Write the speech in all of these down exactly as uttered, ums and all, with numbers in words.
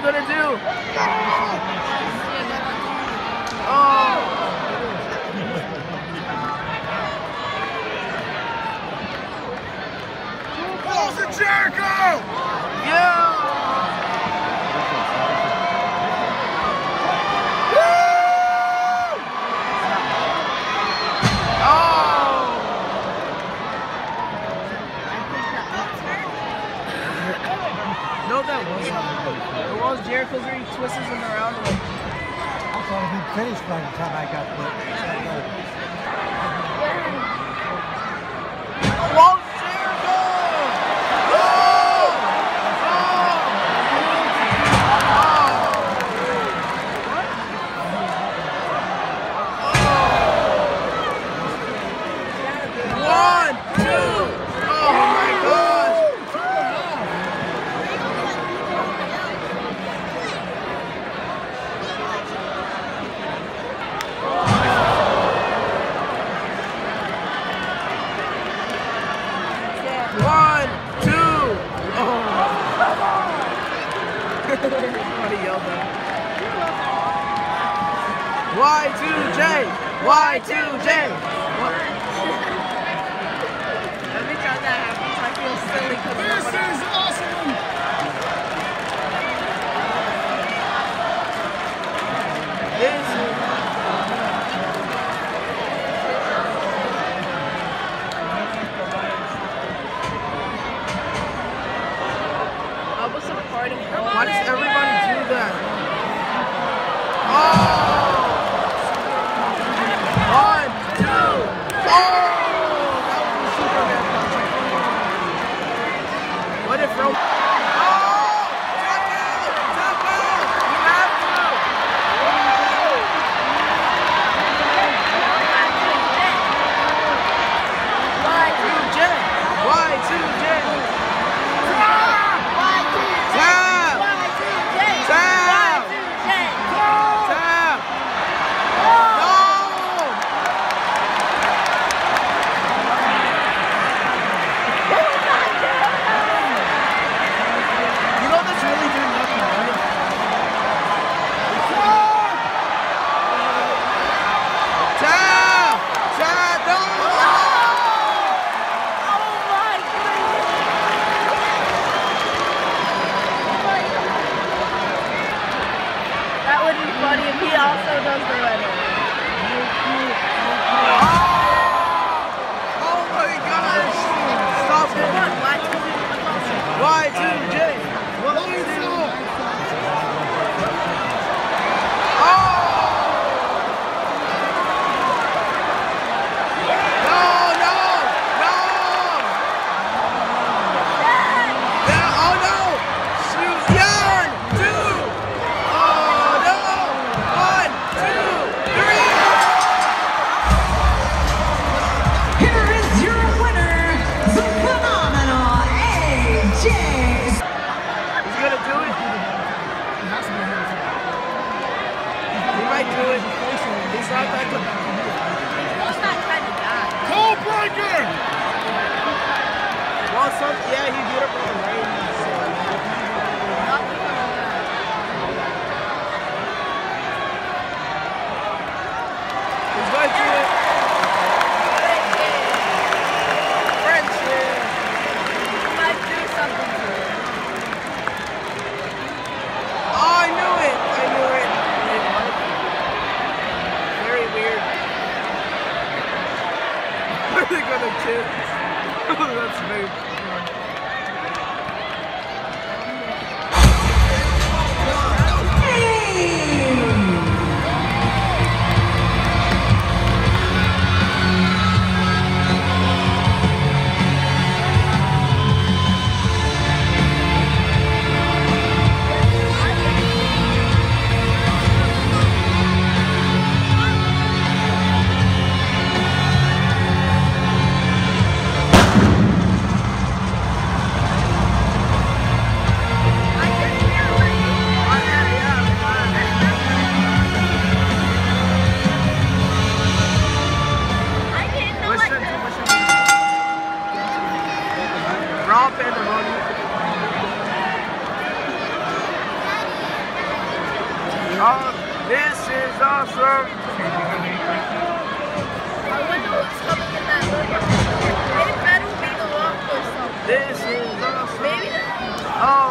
gonna do? Oh. Balls of Jericho! Yeah! No, that wasn't. It was Jericho's where he twists him around. Like, I thought he'd finished by the time I got there. Whoa, Jericho! Oh! Oh! One, two! Oh my gosh! One, two. Oh. Somebody yelled that. Y two J. Y two J. Every time that happens, I feel silly because This is awesome! This is I was supporting her. why does everybody do that? Oh! One, two, oh! That was a Superman punch. What if Ro- Oh! Tap out! Tap out! You have to! Y two J! Y two J! Tap! Tap! Tap! No! You know that's really doing nothing, right? Tap! Tap! No! That would be funny if he also does the red one. Oh my gosh! Stop it! Y two J! What is it? Oh! No, no, no! Yeah, oh no! Shoot! Yarn! Two! Oh no! One, two, three! Here is your winner, the phenomenal A J. He's gonna do it. He might do it. He's not that good. He's not trying to die. Cole Breaker! Well, some, yeah, he beat up on the rain. So. He's going to it. Friendship. He might do something to it. Oh, I knew it. I knew it. Very weird. Are they gonna kiss? That's very funny. who's coming in that logo. It better be the Rock or something. This is awesome. Maybe the, Oh.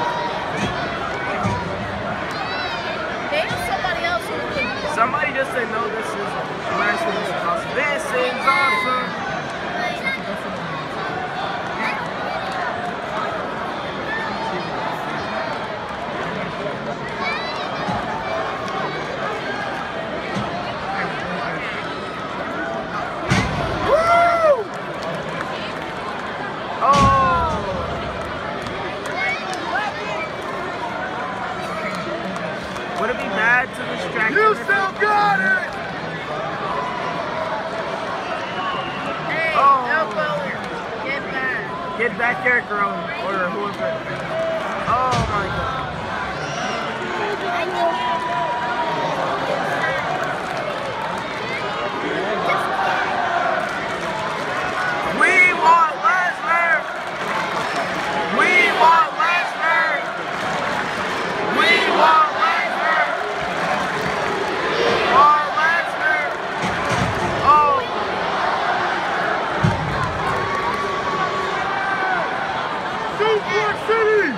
maybe somebody else who could. Somebody just said no, this is American. This is awesome. This is awesome. Woo! Oh! Would it be bad to distract You everybody? still got it! Hey, Oh. Elbow, get back. Get back there, girl, or whoever. Oh my god. We want Lesnar! We want Lesnar! We want Lesnar! Want Lesnar! Oh! Suplex City!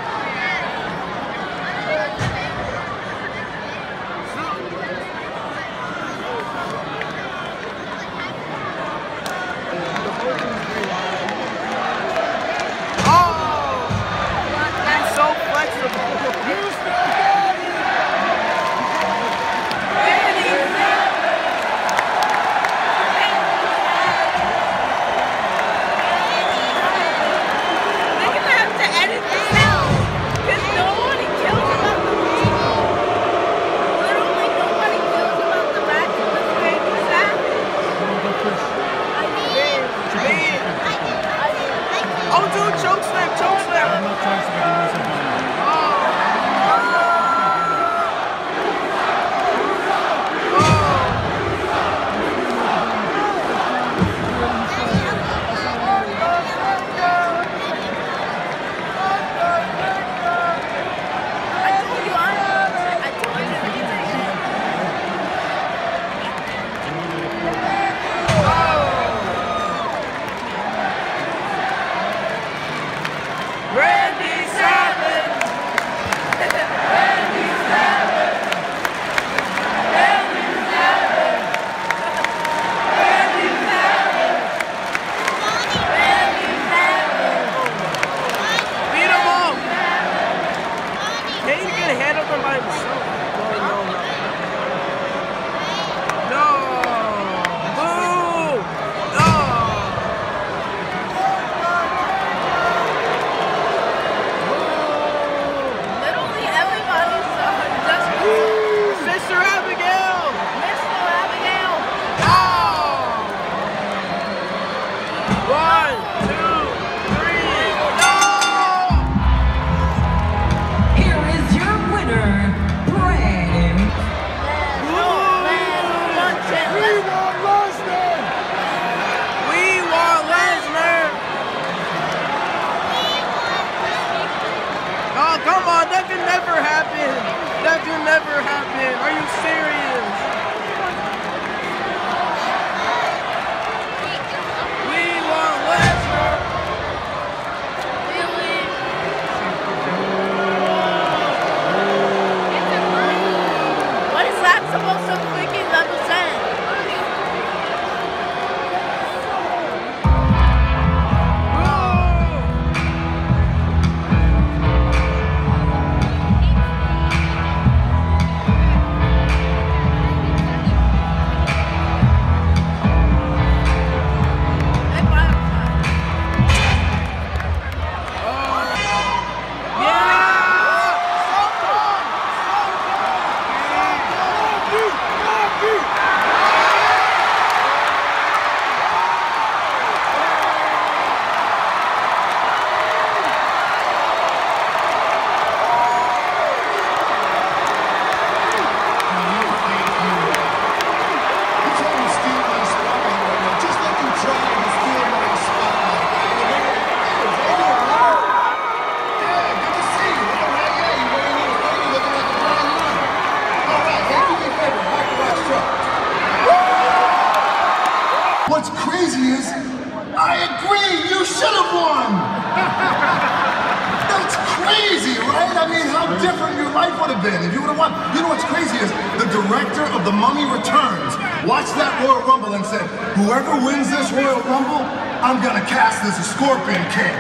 What's crazy is, I agree, you should have won! That's crazy, right? I mean, how different your life would have been if you would have won. You know what's crazy is, the director of The Mummy Returns watched that Royal Rumble and said, whoever wins this Royal Rumble, I'm gonna cast as a Scorpion King.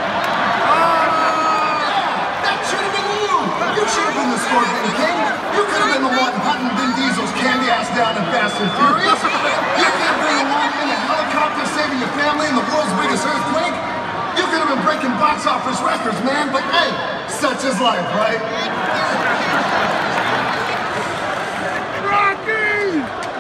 That should have been you! You should have been the Scorpion King! You could have been the one hunting Vin Diesel's candy ass down in Fast and Furious! You could have been the one in a helicopter saving your family in the world's biggest earthquake! You could have been breaking box office records, man, but hey, such is life, right? Rocky!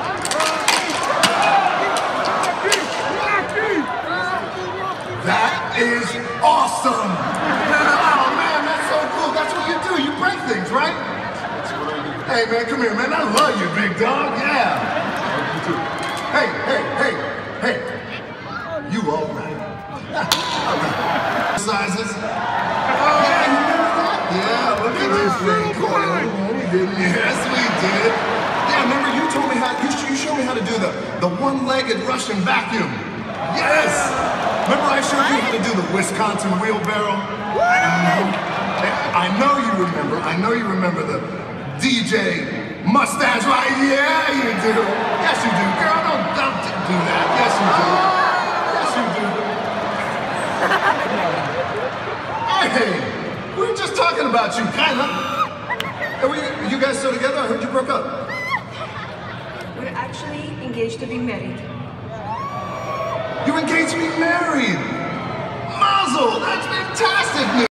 That is awesome! Oh man, that's so cool. That's what you do. You break things, right? Hey man, come here, man. I love you, big dog. Yeah. Hey, hey, hey, hey. You all right? All right. Sizes. Yeah, you remember that? Yeah, look at this thing. We didn't. Yes, we did. Yeah, remember you told me how you, you showed me how to do the the one-legged Russian vacuum. Yes. Remember I showed you how to do the Wisconsin wheelbarrow? I know you remember. I know you remember the D J mustache, right? Yeah, you do. Yes, you do. Girl, don't, don't do that. Yes, you do. Yes, you do. Hey, we were just talking about you, kinda. Are we, you guys still together? I heard you broke up. We're actually engaged to be married. You engaged to be married. Mazel, that's fantastic news.